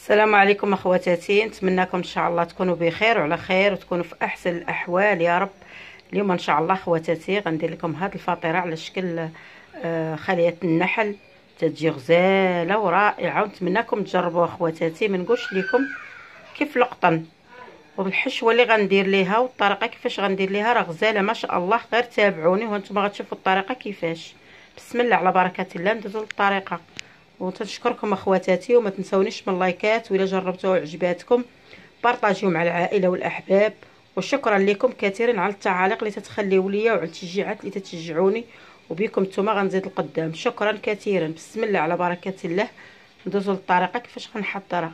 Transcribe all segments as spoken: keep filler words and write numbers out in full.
السلام عليكم اخواتاتي، نتمنىكم ان شاء الله تكونوا بخير وعلى خير وتكونوا في احسن الاحوال يا رب. اليوم ان شاء الله اخواتاتي غندير لكم هذه الفطيره على شكل آه خليه النحل. تتجي غزاله ورائعه ونتمنىكم تجربوها اخواتاتي. ما نقولش لكم كيف القطن، وبالحشوه اللي غندير ليها والطريقه كيفاش غندير ليها راه غزاله ما شاء الله. غير تابعوني وانتم غتشوفوا الطريقه كيفاش. بسم الله على بركه الله. ندوزو للطريقه وتنشكركم اخواتاتي، وما تنسونيش من اللايكات، وإلا جربتوها وعجباتكم بارطاجيو مع العائله والاحباب. وشكرا لكم كثيرا على التعاليق اللي تتخليو ليا وعلى التشجيعات اللي تتشجعوني، وبكم نتوما غنزيد القدام. شكرا كثيرا. بسم الله على بركه الله. ندوزو للطريقه كيفاش غنحضرها.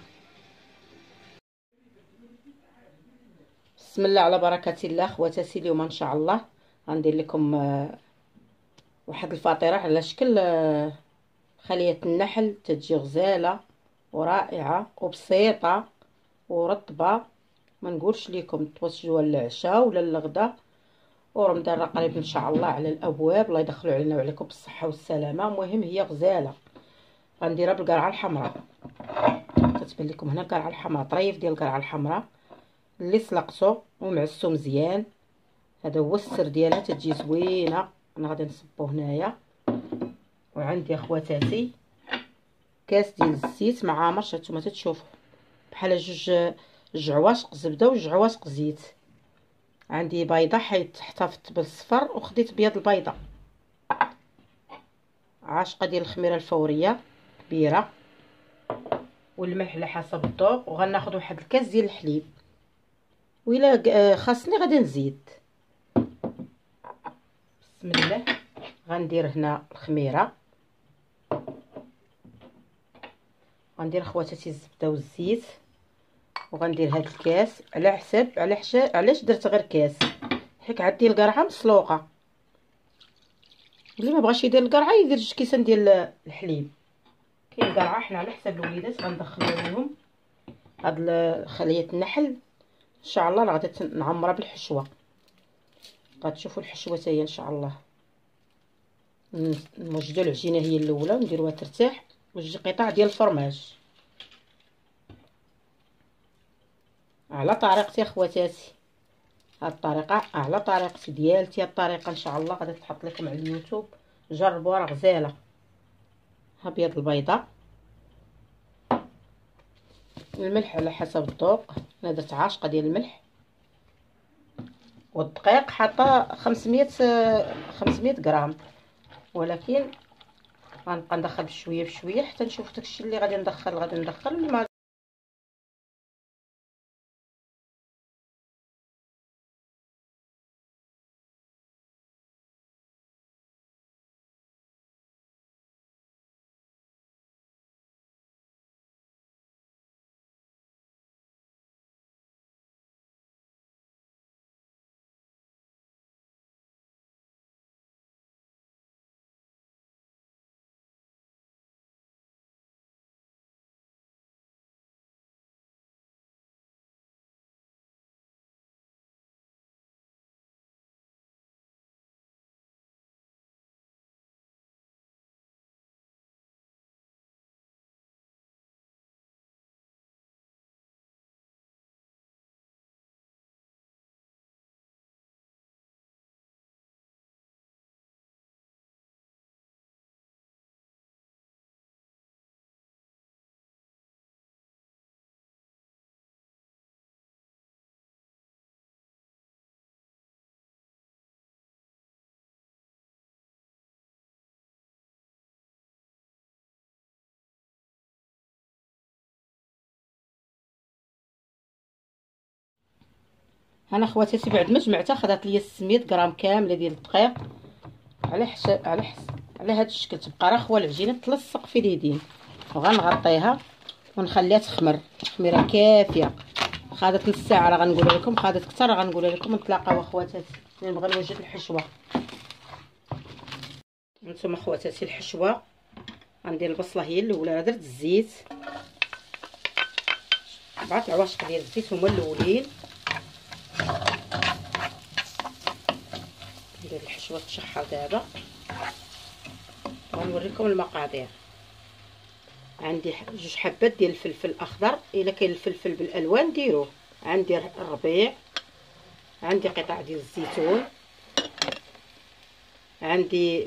بسم الله على بركه الله اخواتاتي. اليوم ان شاء الله غندير لكم واحد الفطيره على شكل خلية النحل. تتجي غزالة ورائعة وبسيطة ورطبة. ما نقولش لكم توصلوها للعشاء ولا للغدا، ورمضان راه قريب ان شاء الله على الابواب. الله يدخلوا علينا وعليكم بالصحة والسلامة. المهم هي غزالة. غنديرها بالقرعة الحمراء. كتبان لكم هنا القرعة الحمراء، طريف ديال القرعة الحمراء اللي سلقتو ومعسو مزيان. هذا هو السر ديالها، تتجي زوينة. انا غادي نصبو هنايا. وعندي اخواتاتي كاس ديال الزيت مع عامر، هانتوما تتشوفوا بحال جوج جوج عواشق زبده وجوج عواشق زيت. عندي بيضه حيت احتفظت بالصفر وخديت بيض البيضه. عاشقه ديال الخميره الفوريه كبيره، والملح على حسب الذوق. وغناخذ واحد الكاس ديال الحليب، وإلا خاصني غادي نزيد. بسم الله. غندير هنا الخميره، غندير اخواتاتي الزبده والزيت، وغندير هاد الكاس على حساب على حساب علاش درت غير كاس حيت عندي القرعه مسلوقه. اللي ما بغاش يدير القرعه يدير جوج كيسان ديال الحليب. كاين القرعه حنا على حساب الوليدات غندخلوا لهم هاد خليه النحل ان شاء الله. راه غادي نعمرها بالحشوه، غتشوفوا الحشوه حتى هي ان شاء الله. نوجدوا العجينه هي الاولى ونديروها ترتاح، وجوج قطع ديال الفرماج على طريقتي اخواتاتي. هاد الطريقه على طريقتي ديالتي. هاد الطريقه ان شاء الله غادي تحط لكم على اليوتيوب، جربوها راه غزاله. ها بيض البيضه، الملح على حسب الذوق. انا درت عاشقه ديال الملح، والدقيق حاطه خمسمية خمسمية غرام، ولكن غنبقى ندخل بشويه بشويه حتى نشوف داكشي اللي غادي ندخل غادي ندخل واللي انا خواتاتي بعد ما جمعتها خدات ليا ستمية غرام كامله ديال الدقيق. على حساب على حساب على هذا الشكل تبقى راه خوا العجينه تلصق في اليدين. وغنغطيها ونخليها تخمر خميره كافيه. خدت نص ساعه راه غنقول لكم، خدت اكثر راه غنقول لكم. نتلاقاو اخواتاتي ملي نبغي نوجد الحشوه. نتوما اخواتاتي الحشوه غندير البصله هي الاولى. درت الزيت، اربعه العواشق ديال الزيت هما الاولين. ندير الحشوه تشحر دابا. غنوريكم المقادير. عندي جوج حبات ديال الفلفل الاخضر، الا كاين الفلفل بالالوان ديروه. عندي الربيع، عندي قطع ديال الزيتون، عندي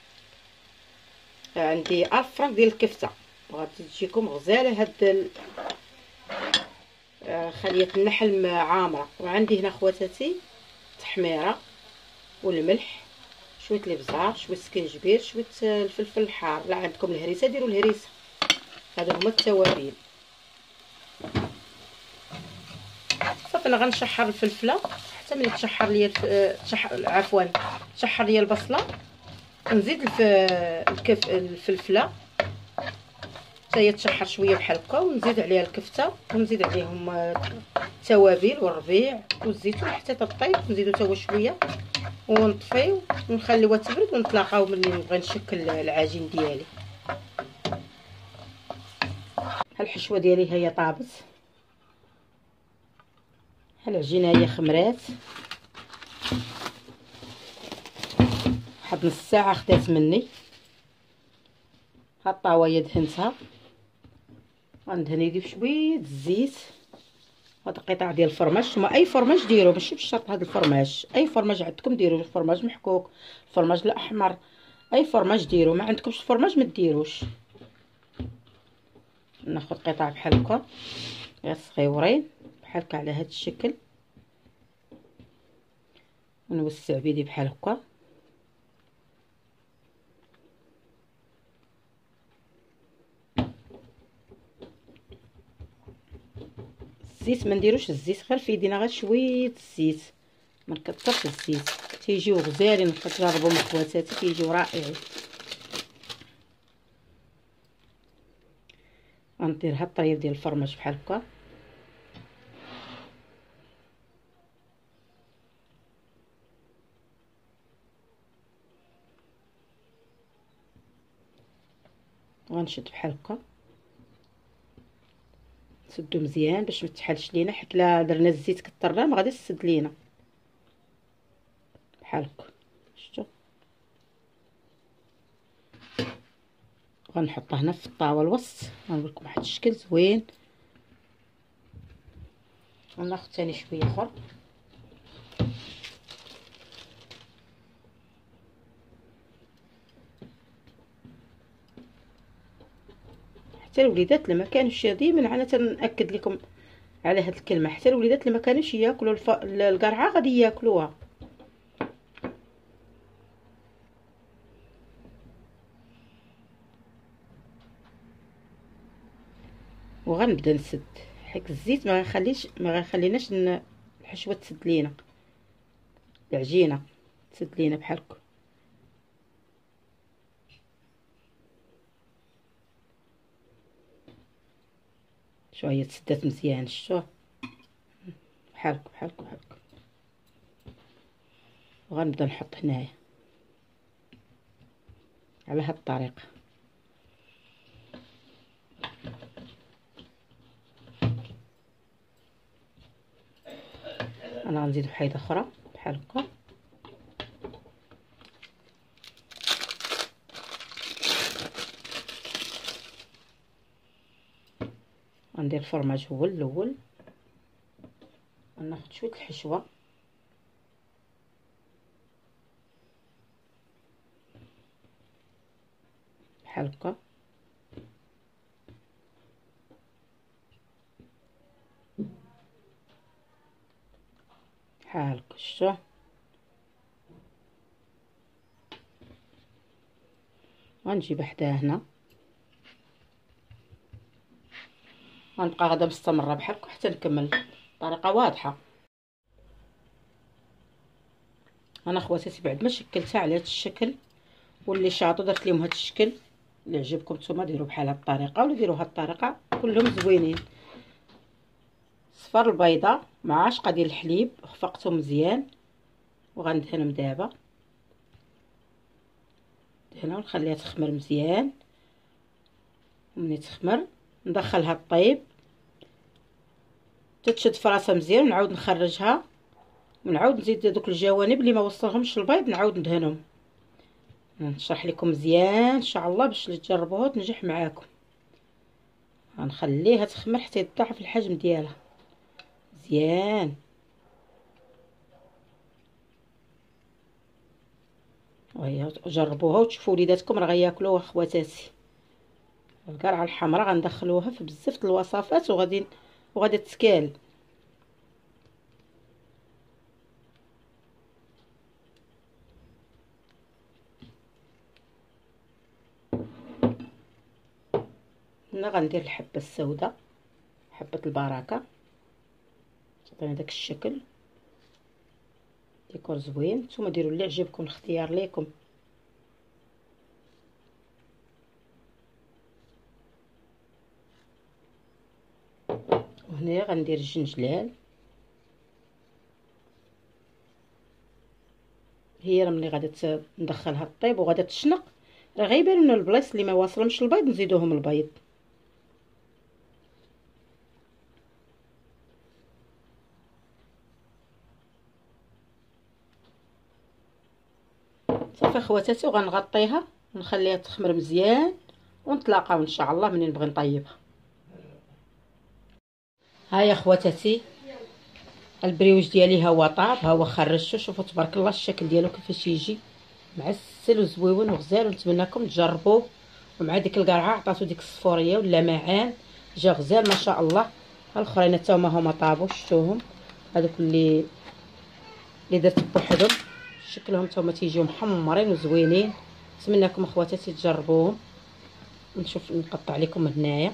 عندي الف فرنك ديال الكفته. بغات تجيكم غزاله هاد ال... خليه النحل عامره. وعندي هنا خواتاتي التحميره والملح، شويه الابزار، شويه السكنجبير، شويه الفلفل الحار. لا عندكم الهريسه ديروا الهريسه. هادو هما التوابل. صافي انا غنشحر الفلفله حتى ملي تشحر ليا الف... عفوا تشحر ليا البصله. نزيد الف... الكف الفلفله حتى هي تشحر شويه بحال هكا، ونزيد عليها الكفته، ونزيد عليهم التوابل والربيع والزيتون حتى تطيب. نزيدو حتى هو شويه ونطفيو ونخليوها تبرد، ونتلاقاو ملي نبغي نشكل العجين ديالي. الحشوه ديالي هي طابت، العجينه هي خمرات. واحد نص ساعه خدات مني. هاد الطاويه دهنتها، غندهن يدي بشويه الزيت. هاد قطع ديال الفرماج، ثم اي فرماج ديرو، ماشي بالشرط هاد الفرماج، اي فرماج عندكم ديرو. الفرماج محكوك، الفرماج الاحمر، اي فرماج ديرو. ما عندكمش الفرماج ما ديروش. ناخذ قطع بحال هكا غير صغيورين بحال هكا على هاد الشكل، ونوسع بيدي بحال هكا. الزيت ما نديروش الزيت غير في يدينا، غير شويه الزيت، ما نكثرش الزيت. تيجيو غزالين، كتجربوا من خواتاتي كيجيو رائعين. غندير هاد الطريف ديال الفرماج بحال هكا. غنشد بحال هكا، نسدو مزيان باش ما تحلش لينا، حيت لا درنا الزيت كثرناه ما غاديش تسد لينا. بحال هكا شفتوا. غنحطها هنا في الطاوه الوسط، غنوريكم واحد الشكل زوين. وناخذ ثاني شويه اخر. حتى الوليدات لما كانوش، ديما انا تنأكد لكم على هاد الكلمه، حتى الوليدات لما كانوش ياكلوا الف... القرعه غادي ياكلوها. وغنبدا نسد، حيت الزيت ما غنخليش ما غنخليناش ن... الحشوه تسد لينا، العجينه تسد لينا بحال هكا. شويه تسدات مزيان، شتو بحال هكا بحال هكا بحال هكا. وغنبدا نحط هنايا على هاد الطريقه. انا غنزيد وحيده اخرى بحال هكا. غندير الفرماج هو الاول، غناخد شويه الحشوه بحال هكا. بحال هكا شفتوا. غنجيب حداه هنا، غنبقى غادا مستمره بحال هكا حتى نكمل. طريقه واضحه. انا خواتاتي بعد ما شكلتها على هذا الشكل، واللي شاطو درت لهم هذا الشكل. اللي عجبكم نتوما ديروا بحال هاد الطريقه، ولا ديروا هاد الطريقه، كلهم زوينين. صفر البيضه مع عشقه ديال الحليب، خفقتهم مزيان. وغندهنهم دابا هنا ونخليها تخمر مزيان. ومني تخمر ندخلها الطيب، تتشد فراسها مزيان، ونعاود نخرجها، ونعاود نزيد دوك الجوانب اللي ما وصلهمش البيض نعاود ندهنهم. نشرح لكم مزيان ان شاء الله باش تجربوها وتنجح معاكم. غنخليها تخمر حتى يتضاعف الحجم ديالها مزيان. وهي جربوها وتشوفوا وليداتكم راه غياكلوها خواتاتي. القرعه الحمراء غندخلوها في بزاف د الوصفات وغادي وغادي تتكال. هنا غندير الحبه السوداء، حبه البركه، تعطينا داك الشكل ديكور زوين. نتوما ديروا اللي عجبكم، الاختيار ليكم. وهنايا غندير الجنجلال، هي راه ملي غادي ندخلها طيب وغادي تشنق راه غيبانوا لنا البلايص اللي ما واصلهمش البيض نزيدوهم البيض. صافي خواتاتي، وغنغطيها ونخليها تخمر مزيان ونتلاقاو ان شاء الله منين نبغي نطيبها. ها يا خواتاتي البريوج ديالي ها هو طاب، ها هو خرجته. شوفوا تبارك الله الشكل ديالو كيفاش يجي معسل وزويون وغزال، ونتمنىكم تجربوه. ومع ديك القرعه عطاتو ديك الصفوريه ولا معان، جا غزال ما شاء الله. ها الاخرين حتى هما هما طابوا، شفتوهم هذوك اللي اللي درت بوحدهم شكلهم حتى هما تيجيو محمرين وزوينين. نتمنىكم اخواتاتي تجربوهم. نشوف نقطع لكم هنايا.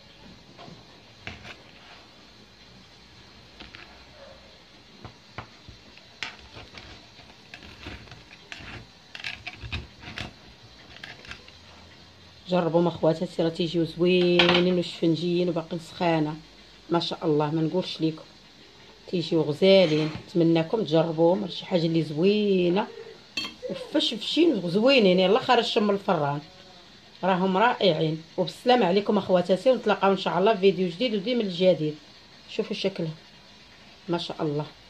جربوا اخواتاتي راه تيجيو زوينين وشفنجيين وباقيين سخانه ما شاء الله، ما نقولش لكم تيجيو غزالين. نتمنىكم تجربوهم، راه شي حاجه اللي زوينه وفشفشين وزوينين. يلا خرج شم الفران، راهم رائعين. وبالسلامه عليكم اخواتاتي، ونتلاقاو ان شاء الله في فيديو جديد وديما الجديد. شوفوا شكلها ما شاء الله.